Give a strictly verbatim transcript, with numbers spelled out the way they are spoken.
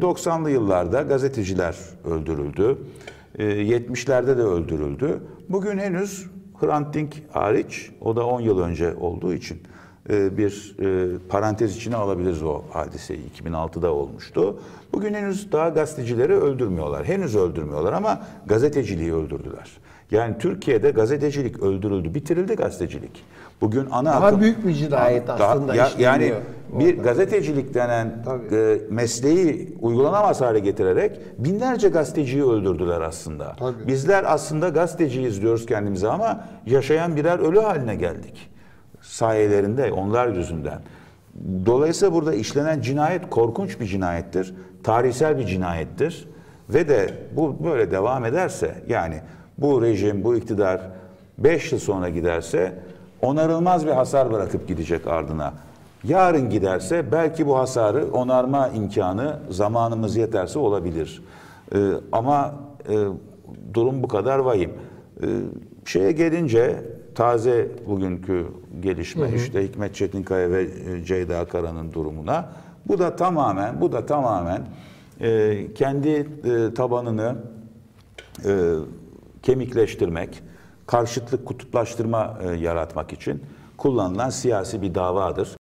doksanlı yıllarda gazeteciler öldürüldü. E, yetmişlerde de öldürüldü. Bugün henüz Hrant Dink hariç, o da on yıl önce olduğu için e, bir e, parantez içine alabiliriz o hadiseyi. iki bin altıda olmuştu. Bugün henüz daha gazetecileri öldürmüyorlar. Henüz öldürmüyorlar ama gazeteciliği öldürdüler. Yani Türkiye'de gazetecilik öldürüldü, bitirildi gazetecilik. Bugün ana Daha akım, büyük bir cinayet daha, aslında ya, işleniyor. Yani bir orada. gazetecilik denen e, mesleği uygulanamaz hale getirerek binlerce gazeteciyi öldürdüler aslında. Tabii. Bizler aslında gazeteciyiz diyoruz kendimize ama yaşayan birer ölü haline geldik. Sayelerinde, onlar yüzünden. Dolayısıyla burada işlenen cinayet korkunç bir cinayettir. Tarihsel bir cinayettir. Ve de bu böyle devam ederse, yani bu rejim, bu iktidar beş yıl sonra giderse onarılmaz bir hasar bırakıp gidecek ardına. Yarın giderse belki bu hasarı onarma imkanı zamanımız yeterse olabilir. Ee, ama e, durum bu kadar vahim. Ee, şeye gelince taze bugünkü gelişme, hı hı. işte Hikmet Çetinkaya ve Ceyda Kara'nın durumuna, bu da tamamen bu da tamamen e, kendi e, tabanını e, kemikleştirmek, karşıtlık, kutuplaştırma e, yaratmak için kullanılan siyasi bir davadır.